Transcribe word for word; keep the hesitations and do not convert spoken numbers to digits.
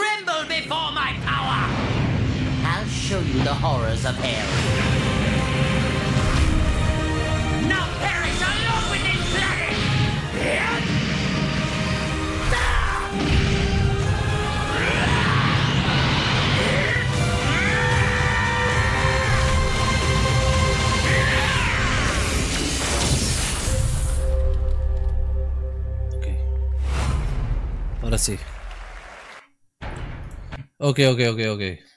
tremble before my power! I'll show you the horrors of hell. Now perish along with this planet! Ahora sí. Ok, ok, ok, ok.